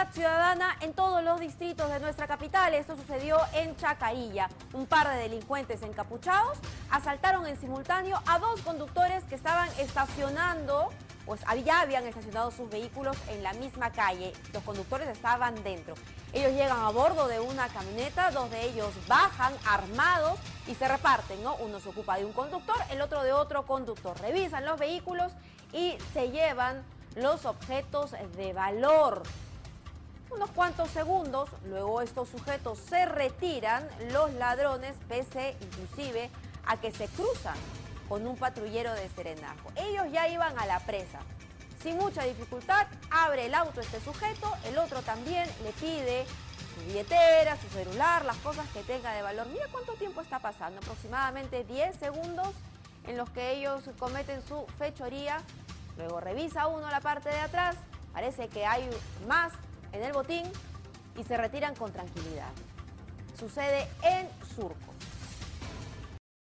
seguridad ciudadana en todos los distritos de nuestra capital. Esto sucedió en Chacarilla. Un par de delincuentes encapuchados asaltaron en simultáneo a dos conductores que estaban estacionando, pues ya habían estacionado sus vehículos en la misma calle. Los conductores estaban dentro. Ellos llegan a bordo de una camioneta, dos de ellos bajan armados y se reparten, ¿no? Uno se ocupa de un conductor, el otro de otro conductor. Revisan los vehículos y se llevan los objetos de valor. Unos cuantos segundos, luego estos sujetos se retiran, los ladrones, pese inclusive a que se cruzan con un patrullero de serenazgo. Ellos ya iban a la presa. Sin mucha dificultad, abre el auto este sujeto, el otro también le pide su billetera, su celular, las cosas que tenga de valor. Mira cuánto tiempo está pasando, aproximadamente 10 segundos en los que ellos cometen su fechoría. Luego revisa uno la parte de atrás, parece que hay más en el botín y se retiran con tranquilidad. Sucede en Surco.